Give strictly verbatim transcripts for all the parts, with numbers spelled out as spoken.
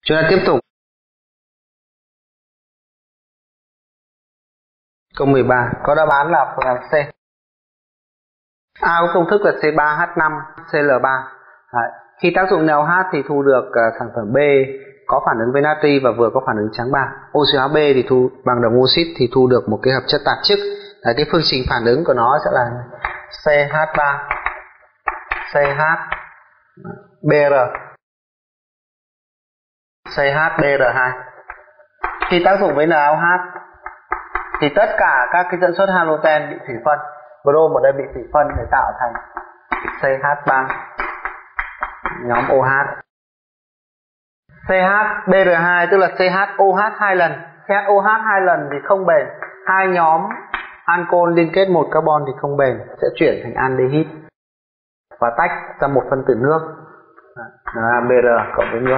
Chúng ta tiếp tục. Câu mười ba có đáp án là phương án C. A có công thức là C ba H năm C L ba. Đấy. Khi tác dụng en hát thì thu được uh, sản phẩm B có phản ứng với natri và vừa có phản ứng trắng bạc. Oxy hóa B thì thu bằng đồng oxit thì thu được một cái hợp chất tạp chức. Đấy, cái phương trình phản ứng của nó sẽ là C H ba C H B R C H B R hai. Khi tác dụng với NaOH thì tất cả các cái dẫn xuất halogen bị thủy phân, brom ở đây bị thủy phân để tạo thành C H ba nhóm OH. C H B R hai tức là C H O H hai lần. C H O H hai lần thì không bền. Hai nhóm ancol liên kết một carbon thì không bền, sẽ chuyển thành aldehyde và tách ra một phân tử nước là B R cộng với nước.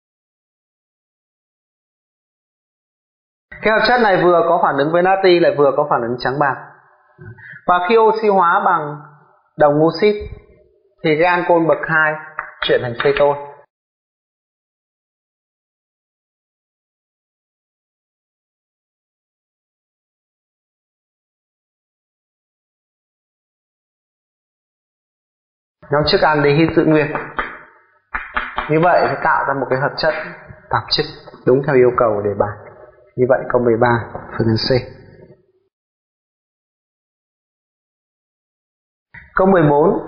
Cái hợp chất này vừa có phản ứng với natri lại vừa có phản ứng trắng bạc. Và khi oxy hóa bằng đồng oxit thì cái ancol bậc hai chuyển thành ketone. Nhóm chức aldehyde giữ nguyên. Như vậy sẽ tạo ra một cái hợp chất tạp chất đúng theo yêu cầu đề bài. Như vậy câu mười ba phương án C. Câu mười bốn.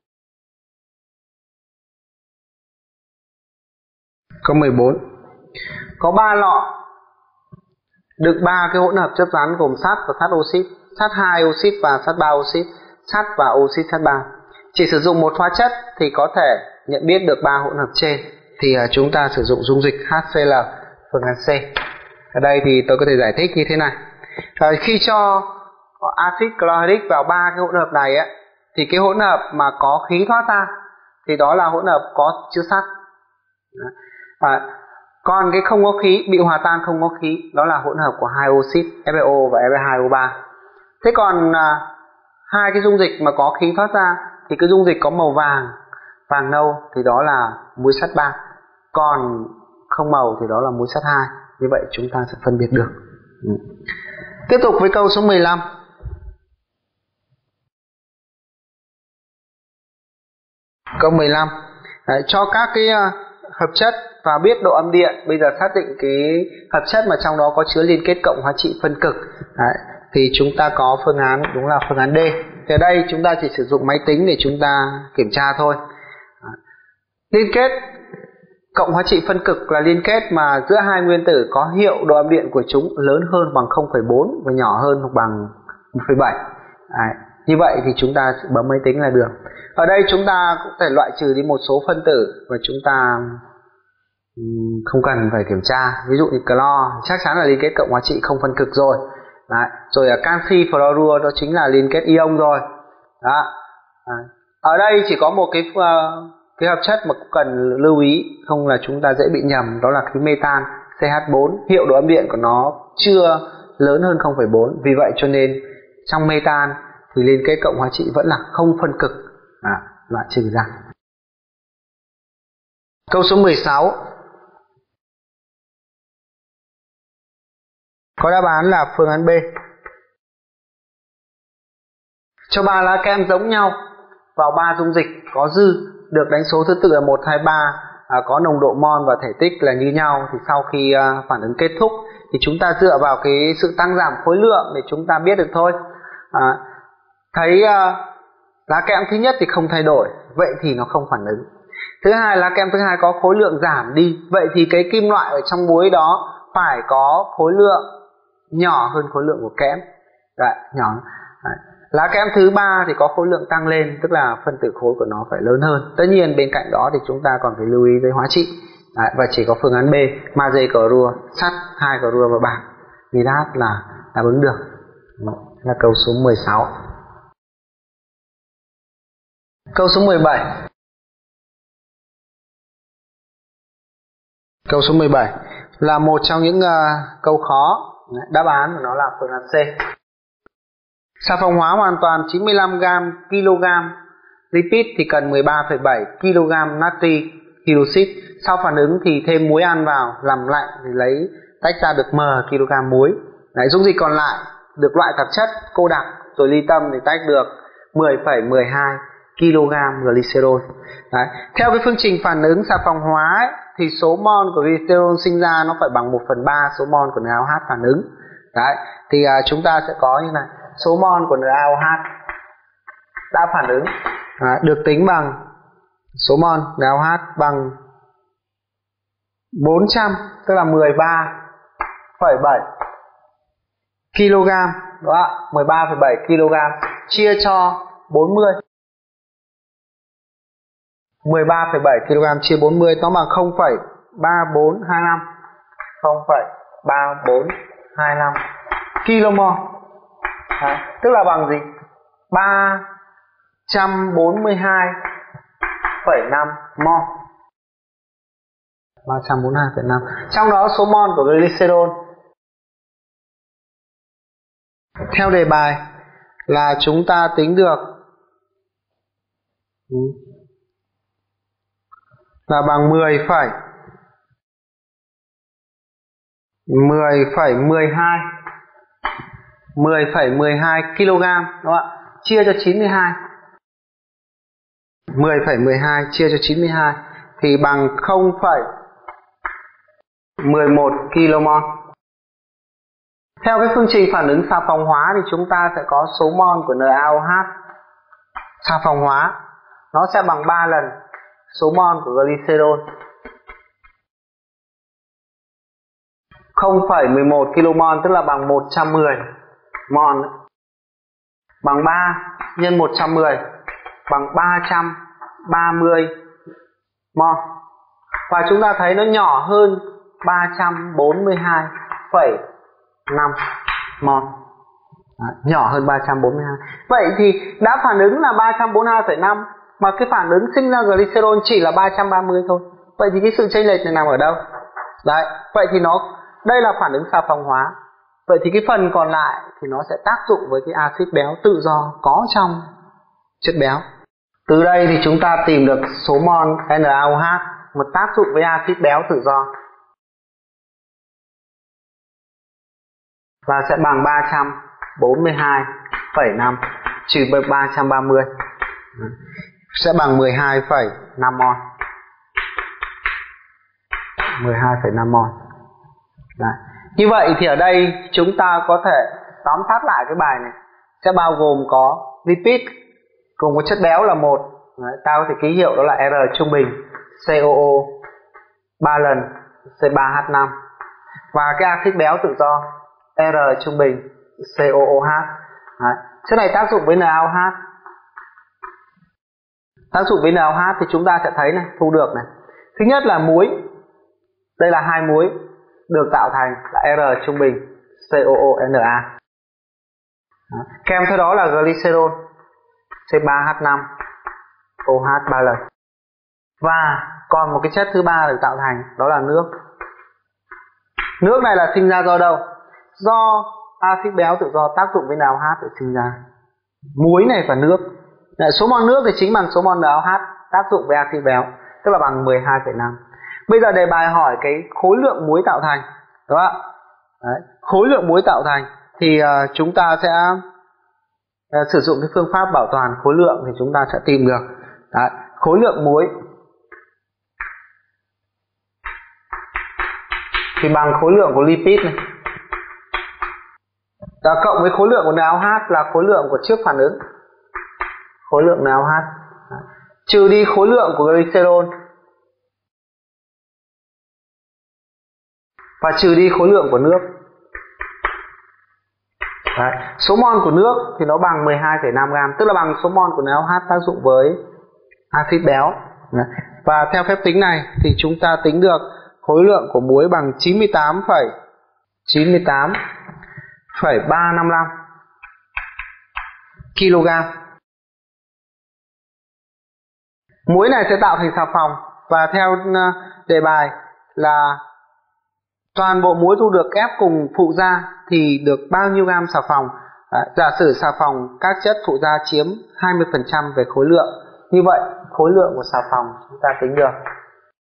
Câu mười bốn. Có ba lọ đựng ba cái hỗn hợp chất rắn gồm sắt và sắt oxit, sắt hai oxit và sắt ba oxit, sắt và oxit sắt ba. Chỉ sử dụng một hóa chất thì có thể nhận biết được ba hỗn hợp trên, thì chúng ta sử dụng dung dịch H C L phương án C. Ở đây thì tôi có thể giải thích như thế này. À, khi cho axit chlorhydric vào ba cái hỗn hợp này ấy, thì cái hỗn hợp mà có khí thoát ra thì đó là hỗn hợp có chứa sắt. À, còn cái không có khí, bị hòa tan không có khí, đó là hỗn hợp của hai oxit F e O và F e hai O ba. Thế còn à, hai cái dung dịch mà có khí thoát ra thì cái dung dịch có màu vàng, vàng nâu thì đó là muối sắt ba. Còn không màu thì đó là muối sắt hai. Như vậy chúng ta sẽ phân biệt được. Ừ. Tiếp tục với câu số mười lăm. Câu mười lăm. Đấy, cho các cái uh, hợp chất và biết độ âm điện. Bây giờ xác định cái hợp chất mà trong đó có chứa liên kết cộng hóa trị phân cực. Đấy, thì chúng ta có phương án đúng là phương án D. Thì ở đây chúng ta chỉ sử dụng máy tính để chúng ta kiểm tra thôi. Đấy. Liên kết cộng hóa trị phân cực là liên kết mà giữa hai nguyên tử có hiệu độ âm điện của chúng lớn hơn bằng không phẩy bốn và nhỏ hơn hoặc bằng một phẩy bảy. Đấy. Như vậy thì chúng ta bấm máy tính là được. Ở đây chúng ta cũng thể loại trừ đi một số phân tử và chúng ta không cần phải kiểm tra. Ví dụ như clo chắc chắn là liên kết cộng hóa trị không phân cực rồi. Đấy. Rồi ở canxi fluorua đó chính là liên kết ion rồi. Đó. Đấy. Ở đây chỉ có một cái uh, cái hợp chất mà cần lưu ý, không là chúng ta dễ bị nhầm, đó là khí metan C H bốn, hiệu độ âm điện của nó chưa lớn hơn không phẩy bốn. Vì vậy cho nên trong metan thì liên kết cộng hóa trị vẫn là không phân cực, à, loại trừ ra. Câu số mười sáu. Có đáp án là phương án B. Cho ba lá kem giống nhau vào ba dung dịch có dư được đánh số thứ tự là một, hai, ba, à, có nồng độ mol và thể tích là như nhau, thì sau khi à, phản ứng kết thúc thì chúng ta dựa vào cái sự tăng giảm khối lượng để chúng ta biết được thôi. À, thấy à, lá kem thứ nhất thì không thay đổi, vậy thì nó không phản ứng. Thứ hai, lá kem thứ hai có khối lượng giảm đi, vậy thì cái kim loại ở trong muối đó phải có khối lượng nhỏ hơn khối lượng của kẽm. Đấy, nhỏ. Đấy. Lá kem thứ ba thì có khối lượng tăng lên, tức là phân tử khối của nó phải lớn hơn. Tất nhiên bên cạnh đó thì chúng ta còn phải lưu ý với hóa trị. Đấy, và chỉ có phương án B, magie clorua, sắt, hai clorua và bạc, nidat là đáp ứng được. Đó là câu số mười sáu. Câu số mười bảy. Câu số mười bảy là một trong những uh, câu khó. Đáp án của nó là phương án C. Xà phòng hóa hoàn toàn chín mươi lăm gam kg lipid thì cần mười ba phẩy bảy ki lô gam natri hydroxit. Sau phản ứng thì thêm muối ăn vào làm lạnh thì lấy tách ra được m kg muối. Đấy, dung dịch còn lại được loại tạp chất cô đặc rồi ly tâm thì tách được mười phẩy mười hai kg glycerol. Đấy. Theo cái phương trình phản ứng xà phòng hóa ấy, thì số mol của glycerol sinh ra nó phải bằng một phần ba số mol của NaOH phản ứng. Đấy. Thì à, chúng ta sẽ có như này, số mol của NaOH đã phản ứng à, được tính bằng số mol NaOH bằng bốn trăm, tức là mười ba phẩy bảy kg, đó, mười ba phẩy bảy kg chia cho bốn mươi. mười ba phẩy bảy kg chia bốn mươi nó bằng không phẩy ba bốn hai lăm. không phẩy ba bốn hai lăm kmol. Đấy, tức là bằng gì? ba trăm bốn mươi hai phẩy năm mol. ba trăm bốn mươi hai phẩy năm. Trong đó số mol của glycerol theo đề bài là chúng ta tính được là bằng mười phẩy mười phẩy mười hai mười phẩy mười hai kg, đúng không ạ? Chia cho chín mươi hai. mười phẩy mười hai chia cho chín mươi hai thì bằng không phẩy mười một kmol. Theo cái phương trình phản ứng xà phòng hóa thì chúng ta sẽ có số mol của NaOH xà phòng hóa nó sẽ bằng ba lần số mol của glycerol. không phẩy mười một kmol tức là bằng một trăm mười mol, bằng ba nhân một trăm mười bằng ba trăm ba mươi mol. Và chúng ta thấy nó nhỏ hơn ba trăm bốn mươi hai phẩy năm mol. Đấy, nhỏ hơn ba trăm bốn mươi hai. Vậy thì đã phản ứng là ba trăm bốn mươi hai phẩy năm mà cái phản ứng sinh ra glycerol chỉ là ba trăm ba mươi thôi. Vậy thì cái sự chênh lệch này nằm ở đâu? Đấy, vậy thì nó đây là phản ứng xà phòng hóa. Vậy thì cái phần còn lại thì nó sẽ tác dụng với cái axit béo tự do có trong chất béo. Từ đây thì chúng ta tìm được số mol NaOH một tác dụng với axit béo tự do và sẽ bằng ba trăm bốn mươi hai phẩy năm trừ ba trăm ba mươi sẽ bằng mười hai phẩy năm mol. mười hai phẩy năm mol. Đấy. Như vậy thì ở đây chúng ta có thể tóm tắt lại cái bài này sẽ bao gồm có lipid cùng với chất béo là một. Đấy, ta có thể ký hiệu đó là R trung bình xê o o ba lần C ba H năm và cái axit béo tự do R trung bình xê o o hát. Đấy. Chất này tác dụng với NaOH. Tác dụng với NaOH thì chúng ta sẽ thấy này, thu được này. Thứ nhất là muối. Đây là hai muối được tạo thành là R trung bình xê o o Na. Đấy. Kèm theo đó là glycerol C ba H năm O H ba lần. Và còn một cái chất thứ ba được tạo thành đó là nước. Nước này là sinh ra do đâu? Do axit béo tự do tác dụng với NaOH để sinh ra. Muối này và nước. Đấy, số mol nước thì chính bằng số mol NaOH tác dụng với axit béo, tức là bằng mười hai phẩy năm. Bây giờ đề bài hỏi cái khối lượng muối tạo thành, đúng không ạ? Đấy, khối lượng muối tạo thành thì uh, chúng ta sẽ uh, sử dụng cái phương pháp bảo toàn khối lượng thì chúng ta sẽ tìm được. Đấy, khối lượng muối thì bằng khối lượng của lipid này. Và cộng với khối lượng của NaOH là khối lượng của trước phản ứng. Khối lượng NaOH. Đấy. Trừ đi khối lượng của glycerol. Và trừ đi khối lượng của nước. Đấy. Số mol của nước thì nó bằng mười hai phẩy năm gam, tức là bằng số mol của NaOH tác dụng với axit béo. Đấy. Và theo phép tính này thì chúng ta tính được khối lượng của muối bằng chín mươi tám phẩy chín mươi tám phẩy ba năm lăm kg. Muối này sẽ tạo thành xà phòng và theo đề bài là toàn bộ muối thu được ép cùng phụ gia thì được bao nhiêu gam xà phòng. Đấy, giả sử xà phòng các chất phụ gia chiếm hai mươi phần trăm về khối lượng. Như vậy khối lượng của xà phòng chúng ta tính được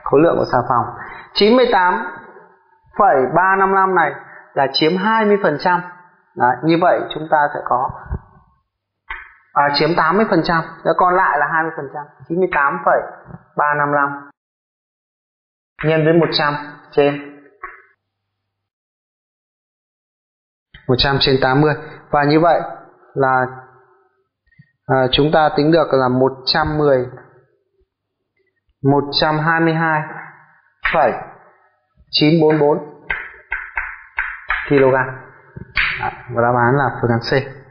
khối lượng của xà phòng. Chín mươi tám phẩy ba năm năm này là chiếm hai mươi phần trăm. Đấy, như vậy chúng ta sẽ có à, chiếm tám mươi phần trăm, còn lại là hai mươi phần trăm. chín mươi tám phẩy ba năm năm nhân với một trăm trên một trăm trên tám mươi, và như vậy là à, chúng ta tính được là một trăm mười một trăm hai mươi hai phẩy chín bốn bốn ki lô gam. Và đáp án là phương án C.